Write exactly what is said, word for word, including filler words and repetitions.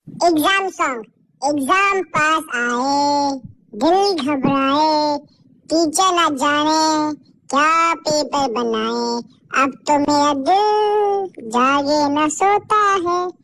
Exam song. Exam पास आए, दिल घबराए, टीचर ना जाने क्या पेपर बनाए। अब तो मेरा दिल जागे न सोता है,